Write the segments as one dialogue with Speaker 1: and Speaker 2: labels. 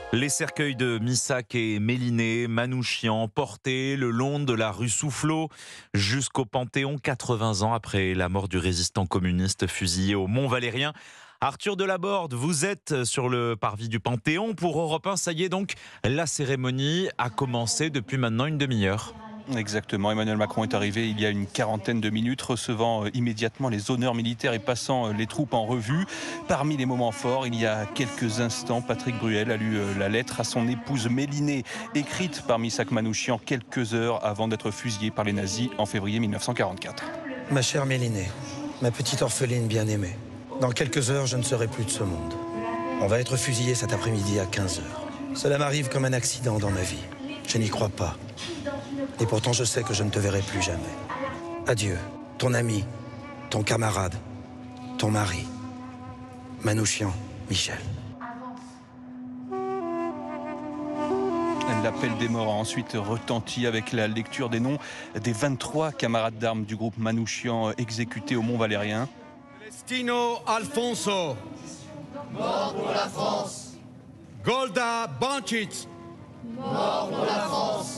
Speaker 1: Les cercueils de Missak et Méliné, Manouchian, portés le long de la rue Soufflot jusqu'au Panthéon 80 ans après la mort du résistant communiste fusillé au Mont-Valérien. Arthur Delaborde, vous êtes sur le parvis du Panthéon. Pour Europe 1, ça y est donc, la cérémonie a commencé depuis maintenant une demi-heure.
Speaker 2: Exactement, Emmanuel Macron est arrivé il y a une quarantaine de minutes, recevant immédiatement les honneurs militaires et passant les troupes en revue. Parmi les moments forts, il y a quelques instants, Patrick Bruel a lu la lettre à son épouse Méliné, écrite par Missak Manouchian quelques heures avant d'être fusillé par les nazis en février 1944.
Speaker 3: Ma chère Méliné, ma petite orpheline bien-aimée, dans quelques heures, je ne serai plus de ce monde. On va être fusillé cet après-midi à 15 heures. Cela m'arrive comme un accident dans ma vie. Je n'y crois pas. Et pourtant, je sais que je ne te verrai plus jamais. Adieu, ton ami, ton camarade, ton mari, Manouchian, Michel.
Speaker 2: L'appel des morts a ensuite retenti avec la lecture des noms des 23 camarades d'armes du groupe Manouchian exécutés au Mont-Valérien.
Speaker 4: Celestino Alfonso,
Speaker 5: mort pour la France.
Speaker 4: Golda Bancic,
Speaker 5: mort pour la France.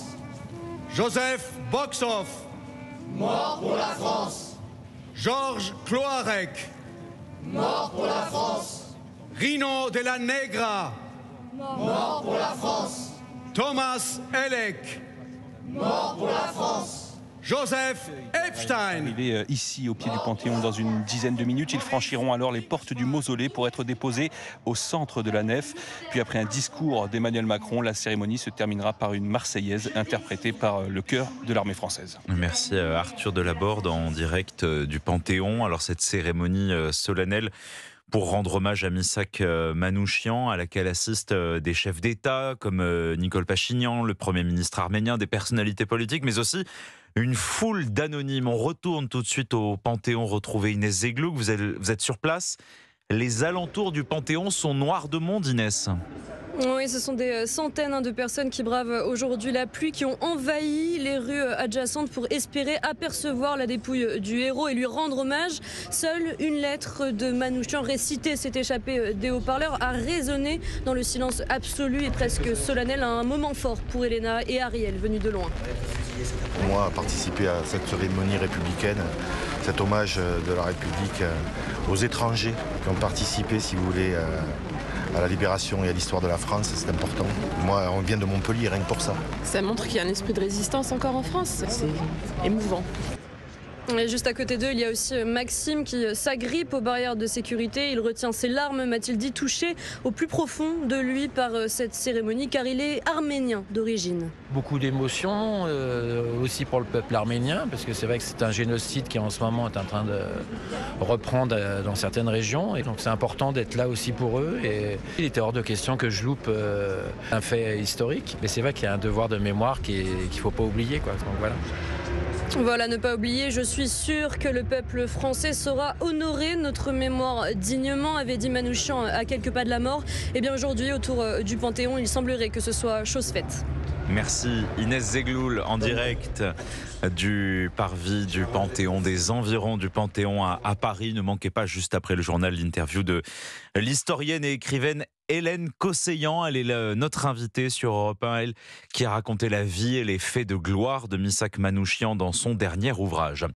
Speaker 4: Joseph Boxhoff,
Speaker 5: mort pour la France.
Speaker 4: Georges Cloarec,
Speaker 5: mort pour la France.
Speaker 4: Rino de la Negra,
Speaker 5: mort pour la France.
Speaker 4: Thomas Elek,
Speaker 5: mort pour la France.
Speaker 4: Joseph Epstein.
Speaker 2: Arrivé ici au pied du Panthéon dans une dizaine de minutes, ils franchiront alors les portes du mausolée pour être déposés au centre de la nef. Puis après un discours d'Emmanuel Macron, la cérémonie se terminera par une Marseillaise interprétée par le chœur de l'armée française.
Speaker 1: Merci Arthur Delaborde en direct du Panthéon. Alors cette cérémonie solennelle pour rendre hommage à Missak Manouchian, à laquelle assistent des chefs d'État comme Nicole Pachinian, le Premier ministre arménien, des personnalités politiques, mais aussi une foule d'anonymes. On retourne tout de suite au Panthéon retrouver Inès Zeglouk. Vous êtes sur place. Les alentours du Panthéon sont noirs de monde, Inès.
Speaker 6: Oui, ce sont des centaines de personnes qui bravent aujourd'hui la pluie, qui ont envahi les rues adjacentes pour espérer apercevoir la dépouille du héros et lui rendre hommage. Seule une lettre de Manouchian récitée s'est échappée des haut-parleurs, a résonné dans le silence absolu et presque solennel, un moment fort pour Elena et Ariel, venus de loin.
Speaker 7: Pour moi, participer à cette cérémonie républicaine, cet hommage de la République aux étrangers qui ont participé, si vous voulez, à la libération et à l'histoire de la France, c'est important. Moi, on vient de Montpellier, rien que pour ça.
Speaker 8: Ça montre qu'il y a un esprit de résistance encore en France. C'est émouvant.
Speaker 6: Et juste à côté d'eux, il y a aussi Maxime qui s'agrippe aux barrières de sécurité. Il retient ses larmes, m'a-t-il dit, touché au plus profond de lui par cette cérémonie, car il est arménien d'origine.
Speaker 9: Beaucoup d'émotions aussi pour le peuple arménien, parce que c'est vrai que c'est un génocide qui en ce moment est en train de reprendre dans certaines régions. Et donc c'est important d'être là aussi pour eux. Et il était hors de question que je loupe un fait historique. Mais c'est vrai qu'il y a un devoir de mémoire qu'il ne faut pas oublier, quoi. Donc voilà.
Speaker 6: Voilà, ne pas oublier, je suis sûre que le peuple français saura honorer notre mémoire dignement, avait dit Manouchian à quelques pas de la mort. Et bien aujourd'hui, autour du Panthéon, il semblerait que ce soit chose faite.
Speaker 1: Merci Inès Zegloul en direct du parvis du Panthéon, des environs du Panthéon à Paris. Ne manquez pas juste après le journal l'interview de l'historienne et écrivaine Hélène Cosseillan. Elle est notre invitée sur Europe 1, elle qui a raconté la vie et les faits de gloire de Missak Manouchian dans son dernier ouvrage.